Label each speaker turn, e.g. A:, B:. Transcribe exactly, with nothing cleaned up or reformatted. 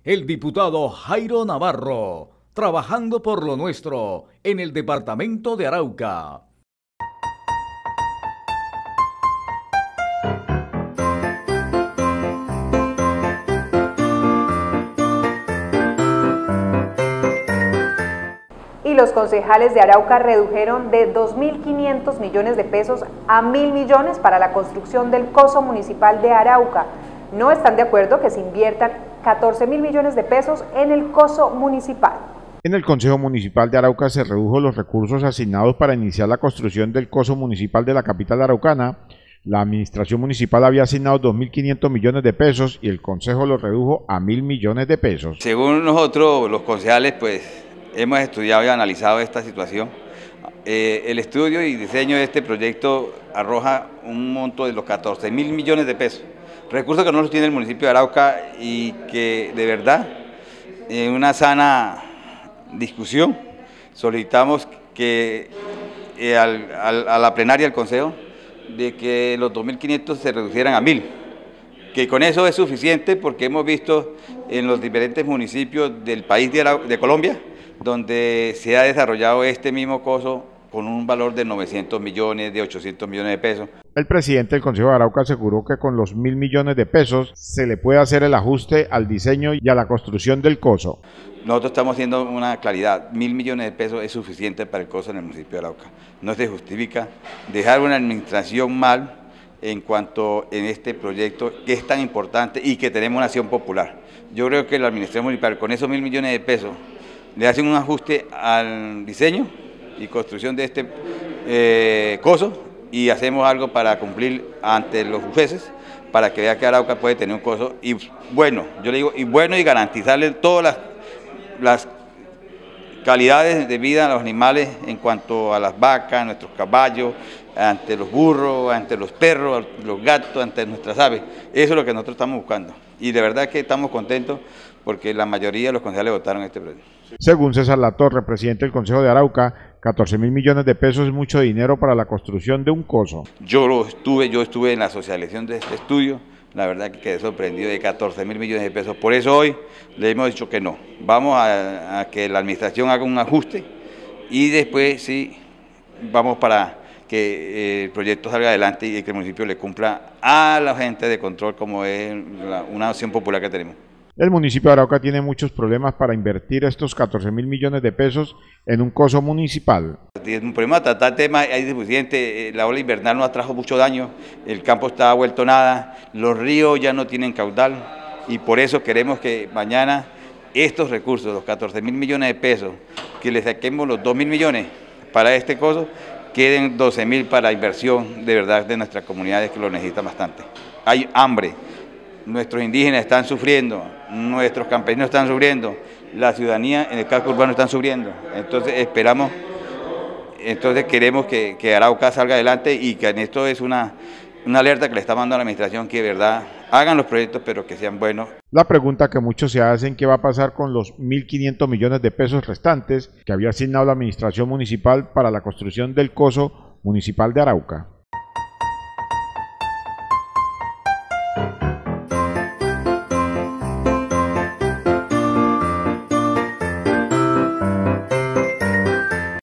A: el diputado Jairo Navarro, trabajando por lo nuestro en el departamento de Arauca.
B: Y los concejales de Arauca redujeron de dos mil quinientos millones de pesos a mil millones para la construcción del coso municipal de Arauca. No están de acuerdo que se inviertan catorce mil millones de pesos en el coso municipal.
C: En el Consejo Municipal de Arauca se redujo los recursos asignados para iniciar la construcción del coso municipal de la capital araucana. La administración municipal había asignado dos mil quinientos millones de pesos y el Consejo lo redujo a mil millones de pesos.
D: Según nosotros, los concejales, pues hemos estudiado y analizado esta situación. Eh, el estudio y diseño de este proyecto arroja un monto de los catorce mil millones de pesos, recursos que no los tiene el municipio de Arauca y que de verdad, en una sana discusión, solicitamos que eh, al, al, a la plenaria del Consejo de que los dos mil quinientos se reducieran a mil, que con eso es suficiente porque hemos visto en los diferentes municipios del país de, Arau de Colombia, donde se ha desarrollado este mismo coso con un valor de novecientos millones, de ochocientos millones de pesos.
C: El presidente del Consejo de Arauca aseguró que con los mil millones de pesos se le puede hacer el ajuste al diseño y a la construcción del coso.
D: Nosotros estamos haciendo una claridad, mil millones de pesos es suficiente para el coso en el municipio de Arauca. No se justifica dejar una administración mal en cuanto en este proyecto que es tan importante y que tenemos una acción popular. Yo creo que la administración municipal con esos mil millones de pesos le hacen un ajuste al diseño y construcción de este eh, coso y hacemos algo para cumplir ante los jueces para que vea que Arauca puede tener un coso y bueno, yo le digo, y bueno y garantizarle todas las, las calidades de vida a los animales en cuanto a las vacas, nuestros caballos, ante los burros, ante los perros, los gatos, ante nuestras aves. Eso es lo que nosotros estamos buscando y de verdad que estamos contentos porque la mayoría de los concejales votaron este proyecto.
C: Según César Latorre, presidente del Consejo de Arauca, catorce mil millones de pesos es mucho dinero para la construcción de un coso.
D: Yo lo estuve, yo estuve en la socialización de este estudio, la verdad que quedé sorprendido de catorce mil millones de pesos. Por eso hoy le hemos dicho que no, vamos a, a que la administración haga un ajuste y después sí vamos para que el proyecto salga adelante y que el municipio le cumpla a la gente de control como es la, una acción popular que tenemos.
C: El municipio de Arauca tiene muchos problemas para invertir estos catorce mil millones de pesos en un coso municipal.
D: Es un problema tratar temas, hay suficiente, la ola invernal nos trajo mucho daño, el campo está vuelto nada, los ríos ya no tienen caudal y por eso queremos que mañana estos recursos, los catorce mil millones de pesos, que le saquemos los dos mil millones para este coso, queden doce mil para inversión de verdad de nuestras comunidades que lo necesitan bastante. Hay hambre. Nuestros indígenas están sufriendo, nuestros campesinos están sufriendo, la ciudadanía en el casco urbano están sufriendo. Entonces esperamos, entonces queremos que, que Arauca salga adelante y que en esto es una, una alerta que le está mandando a la administración que de verdad hagan los proyectos pero que sean buenos.
C: La pregunta que muchos se hacen, ¿qué va a pasar con los mil quinientos millones de pesos restantes que había asignado la administración municipal para la construcción del coso municipal de Arauca?